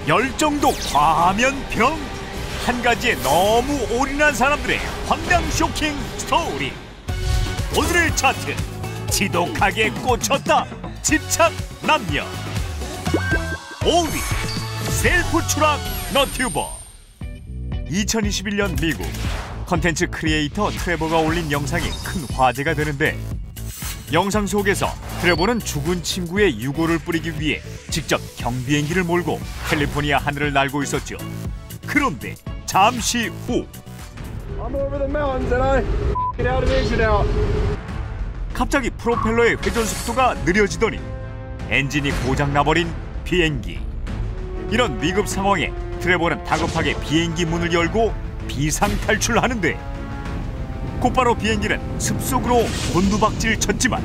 열정도 과하면 병. 한 가지에 너무 올인한 사람들의 황당 쇼킹 스토리. 오늘의 차트, 지독하게 꽂혔다 집착 남녀. 5위 셀프 추락 너튜버. 2021년 미국 컨텐츠 크리에이터 트레버가 올린 영상이 큰 화제가 되는데, 영상 속에서 트레버는 죽은 친구의 유골을 뿌리기 위해 직접 경비행기를 몰고 캘리포니아 하늘을 날고 있었죠. 그런데 잠시 후 갑자기 프로펠러의 회전 속도가 느려지더니 엔진이 고장나버린 비행기. 이런 위급 상황에 트레버는 다급하게 비행기 문을 열고 비상탈출하는데, 곧바로 비행기는 습속으로 곤두박질 쳤지만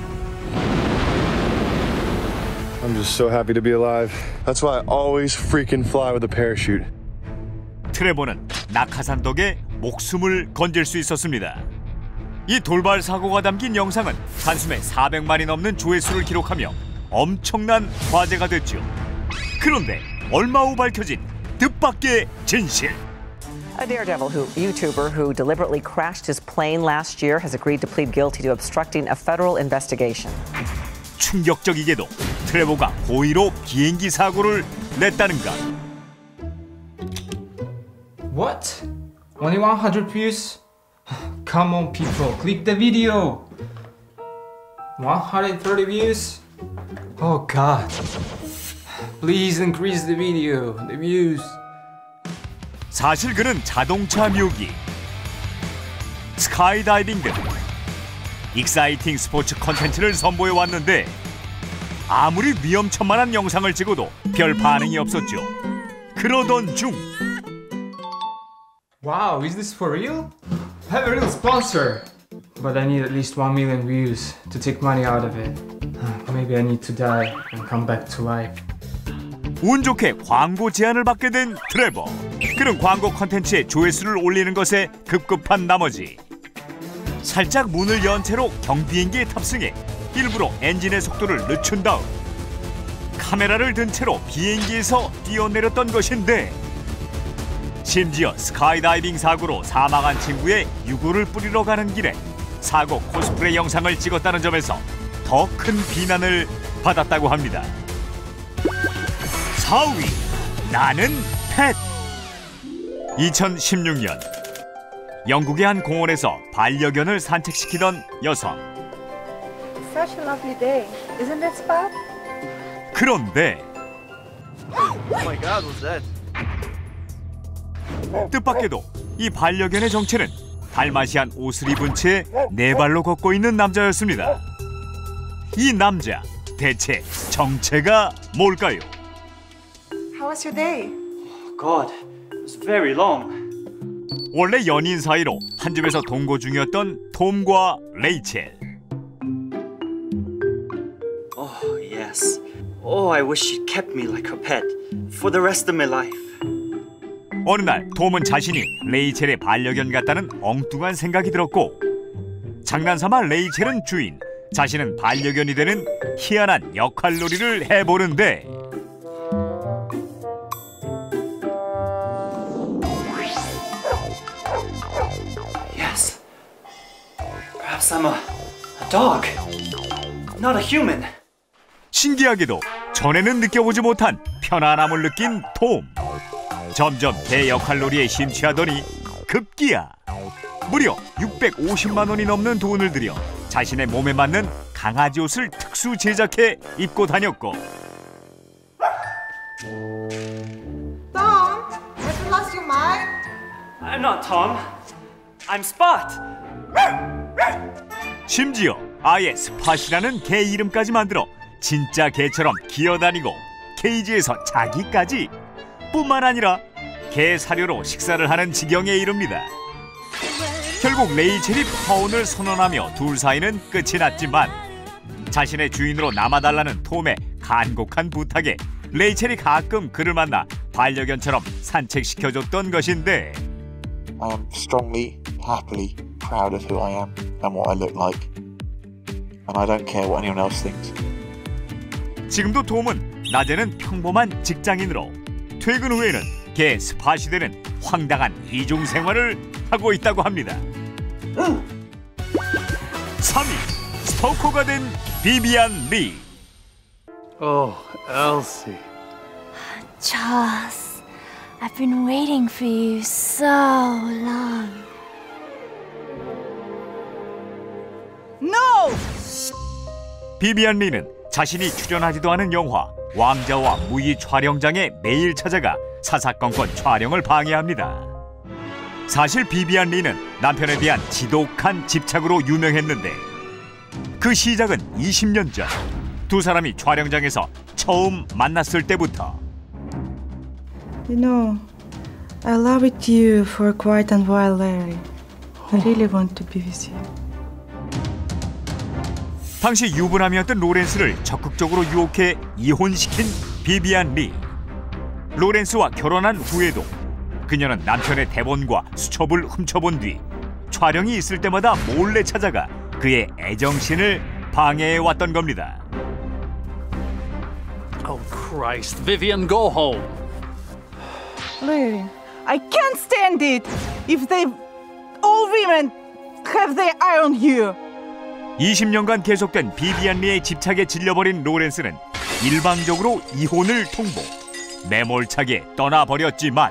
I'm just so happy to be alive. That's why I always freaking fly with a parachute. 트레버는 낙하산 덕에 목숨을 건질 수 있었습니다. 이 돌발 사고가 담긴 영상은 단숨에 400만이 넘는 조회수를 기록하며 엄청난 화제가 됐죠. 그런데 얼마 후 밝혀진 뜻밖의 진실. A Daredevil YouTuber who deliberately crashed his plane last year has agreed to plead guilty to obstructing a federal investigation. 충격적이게도 트레버가 고의로 비행기 사고를 냈다는가. What? Only 100 views? Come on people, click the video! 130 views? Oh god. Please increase the video, the views. 사실 그는 자동차 묘기, 스카이다이빙 등 익사이팅 스포츠 컨텐츠를 선보여 왔는데, 아무리 위험천만한 영상을 찍어도 별 반응이 없었죠. 그러던 중 Wow, is this for real? I have a real sponsor! But I need at least 1 million views to take money out of it. Maybe I need to die and come back to life. 운 좋게 광고 제안을 받게 된 트레버. 그는 광고 컨텐츠에 조회수를 올리는 것에 급급한 나머지 살짝 문을 연 채로 경비행기에 탑승해 일부러 엔진의 속도를 늦춘 다음 카메라를 든 채로 비행기에서 뛰어내렸던 것인데, 심지어 스카이다이빙 사고로 사망한 친구의 유골을 뿌리러 가는 길에 사고 코스프레 영상을 찍었다는 점에서 더 큰 비난을 받았다고 합니다. 4위 나는 펫. 2016년 영국의 한 공원에서 반려견을 산책시키던 여성. Such a lovely day, isn't it, Spot? 그런데 Oh my God, what's that? 뜻밖에도 이 반려견의 정체는 달마시안 옷을 입은 채 네 발로 걷고 있는 남자였습니다. 이 남자, 대체 정체가 뭘까요? How was your day? God, it was very long. 원래 연인 사이로 한 집에서 동거 중이었던 톰과 레이첼. Oh, yes. Oh, I wish she kept me like her pet for the rest of my life. 어느 날 톰은 자신이 레이첼의 반려견 같다는 엉뚱한 생각이 들었고, 장난삼아 레이첼은 주인, 자신은 반려견이 되는 희한한 역할놀이를 해보는데, Yes. Perhaps I'm a dog, not a human. 신기하게도 전에는 느껴보지 못한 편안함을 느낀 톰. 점점 대역할놀이에 심취하더니 급기야 무려 650만 원이 넘는 돈을 들여 자신의 몸에 맞는 강아지 옷을 특수 제작해 입고 다녔고. Tom, have you lost your mind? I'm not Tom. I'm Spot. 심지어 아예 스팟이라는 개 이름까지 만들어 진짜 개처럼 기어다니고 케이지에서 자기까지, 뿐만 아니라 개 사료로 식사를 하는 지경에 이릅니다. 결국 레이첼이 파혼을 선언하며 둘 사이는 끝이 났지만, 자신의 주인으로 남아달라는 톰의 간곡한 부탁에 레이첼이 가끔 그를 만나 반려견처럼 산책시켜줬던 것인데, I am strongly, happily proud of who I am and what I look like. And I don't care what anyone else thinks. 지금도 톰은 낮에는 평범한 직장인으로, 퇴근 후에는 개 스팟이 되는 황당한 이중 생활을 하고 있다고 합니다. 3위, 스토커가 된 비비안 리. Oh, Elsie. Charles, I've been waiting for you so long. No! 비비안 리는 자신이 출연하지도 않은 영화 왕자와 무의 촬영장에 매일 찾아가 사사건건 촬영을 방해합니다. 사실 비비안 리는 남편에 대한 지독한 집착으로 유명했는데 그 시작은 20년 전 두 사람이 촬영장에서 처음 만났을 때부터. You know, I love it you for quite a while, Larry. I really want to be with you. 당시 유부남이었던 로렌스를 적극적으로 유혹해 이혼시킨 비비안 리. 로렌스와 결혼한 후에도 그녀는 남편의 대본과 수첩을 훔쳐본 뒤 촬영이 있을 때마다 몰래 찾아가 그의 애정신을 방해해왔던 겁니다. Oh, Christ. Vivian, go home. Larry, I can't stand it if all women have their eye on you. 20년간 계속된 비비안 리의 집착에 질려버린 로렌스는 일방적으로 이혼을 통보, 매몰차게 떠나버렸지만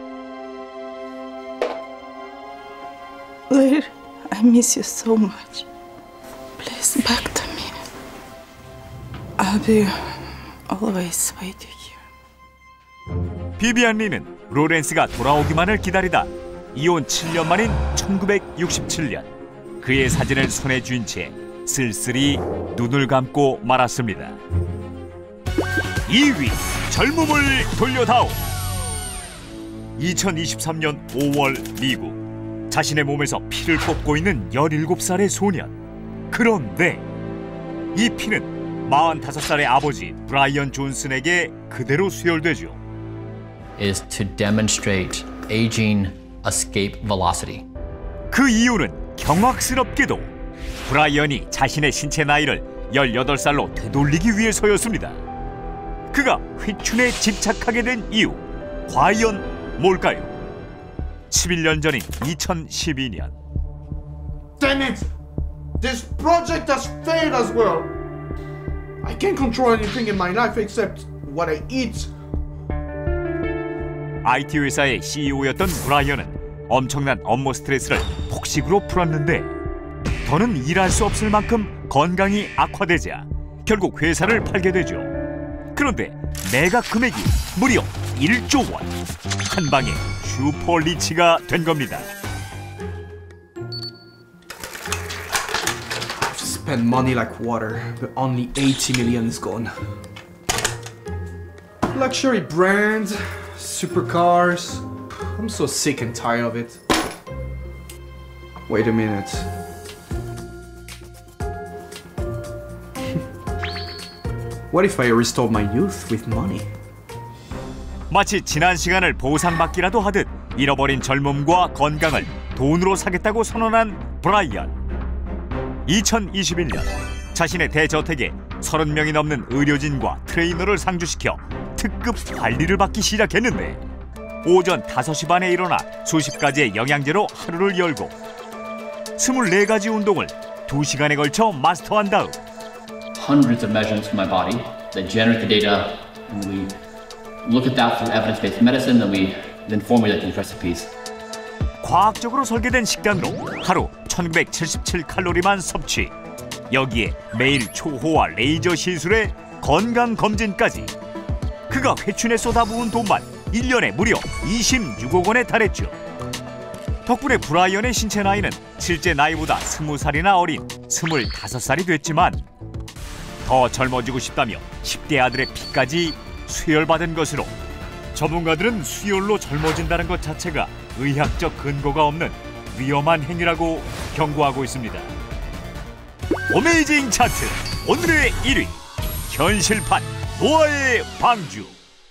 Larry, I miss you so much. Please back to me. I'll be always waiting here. 비비안 리는 로렌스가 돌아오기만을 기다리다 이혼 7년 만인 1967년 그의 사진을 손에 쥔 채 쓸쓸히 눈을 감고 말았습니다. 2위, 젊음을 돌려다오. 2023년 5월 미국. 자신의 몸에서 피를 뽑고 있는 17살의 소년. 그런데 이 피는 45살의 아버지 브라이언 존슨에게 그대로 수혈되죠. is to demonstrate aging escape velocity. 그 이유는 경악스럽게도 브라이언이 자신의 신체 나이를 18살로 되돌리기 위해서였습니다. 그가 회춘에 집착하게 된 이유, 과연 뭘까요? 11년 전인 2012년. Damn it! This project has failed as well. I can't control anything in my life except what I eat. IT 회사의 CEO였던 브라이언은 엄청난 업무 스트레스를 폭식으로 풀었는데 더는 일할 수 없을 만큼 건강이 악화되자 결국 회사를 팔게 되죠. 그런데 매각 금액이 무려 1조 원. 한 방에 슈퍼 리치가 된 겁니다. Spend money like water, but only 80 million is gone. Luxury brands, supercars. I'm so sick and tired of it. Wait a minute. What if I restore my youth with money? 마치 지난 시간을 보상받기라도 하듯 잃어버린 젊음과 건강을 돈으로 사겠다고 선언한 브라이언. 2021년 자신의 대저택에 30명이 넘는 의료진과 트레이너를 상주시켜 특급 관리를 받기 시작했는데 오전 5시 반에 일어나 수십 가지의 영양제로 하루를 열고 24가지 운동을 2시간에 걸쳐 마스터한 다음 Hundreds of measurements from my body that generate the data, and we look at that through evidence-based medicine, and we then formulate these recipes. 과학적으로 설계된 식단으로 하루 1977칼로리만 섭취. 여기에 매일 초호화 레이저 시술에 건강검진까지. 그가 회춘에 쏟아부은 돈만 1년에 무려 26억 원에 달했죠. 덕분에 브라이언의 신체 나이는 실제 나이보다 20살이나 어린 25살이 됐지만 더 젊어지고 싶다며 10대 아들의 피까지 수혈받은 것으로 전문가들은 수혈로 젊어진다는 것 자체가 의학적 근거가 없는 위험한 행위라고 경고하고 있습니다. 어메이징 차트 오늘의 1위 현실판 노아의 방주.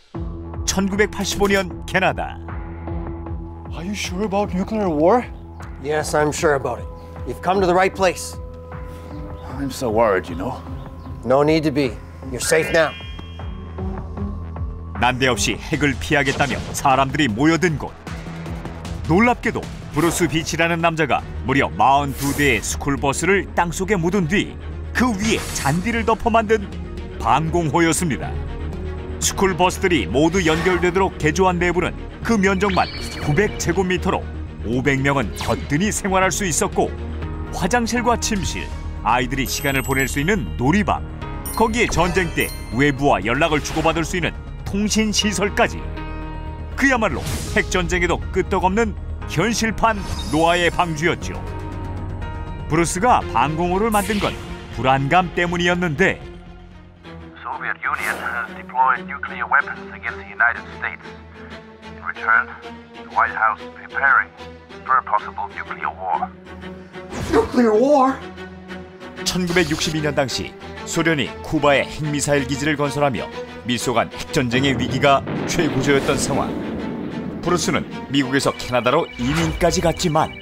1985년 캐나다. Are you sure about nuclear war? Yes, I'm sure about it. You've come to the right place. I'm so worried, you know. No need to be. You're safe now. 난데없이 핵을 피하겠다며 사람들이 모여든 곳. 놀랍게도 브루스 비치라는 남자가 무려 42대의 스쿨버스를 땅속에 묻은 뒤 그 위에 잔디를 덮어 만든 방공호였습니다. 스쿨버스들이 모두 연결되도록 개조한 내부는 그 면적만 900제곱미터로 500명은 거뜬히 생활할 수 있었고, 화장실과 침실, 아이들이 시간을 보낼 수 있는 놀이방, 거기에 전쟁 때 외부와 연락을 주고받을 수 있는 통신시설까지. 그야말로 핵전쟁에도 끄떡없는 현실판 노아의 방주였죠. 브루스가 방공호를 만든 건 불안감 때문이었는데, Soviet Union has deployed nuclear weapons against the United States. In return, the White House is preparing for a possible nuclear war. Nuclear war? 1962년 당시 소련이 쿠바에 핵미사일 기지를 건설하며 미소 간 핵전쟁의 위기가 최고조였던 상황. 브루스는 미국에서 캐나다로 이민까지 갔지만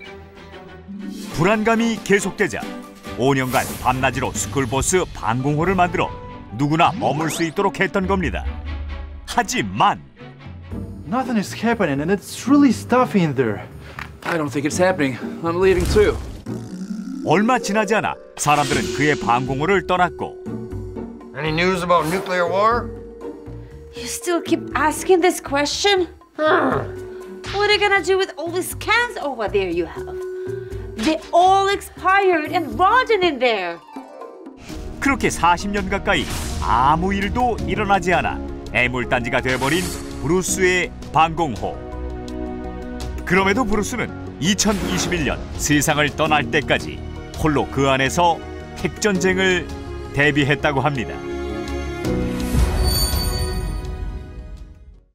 불안감이 계속되자 5년간 밤낮으로 스쿨버스 방공호를 만들어 누구나 머물 수 있도록 했던 겁니다. 하지만 Nothing is happening and it's really stuffy in there. I don't think it's happening. I'm leaving too. 얼마 지나지 않아 사람들은 그의 방공호를 떠났고. Any news about nuclear war? You still keep asking this question? What are you gonna do with all these cans over there you have? They all expired and rotten in there. 그렇게 40년 가까이 아무 일도 일어나지 않아 애물단지가 돼버린 브루스의 방공호. 그럼에도 브루스는 2021년 세상을 떠날 때까지 홀로 그 안에서 핵전쟁을 대비했다고 합니다.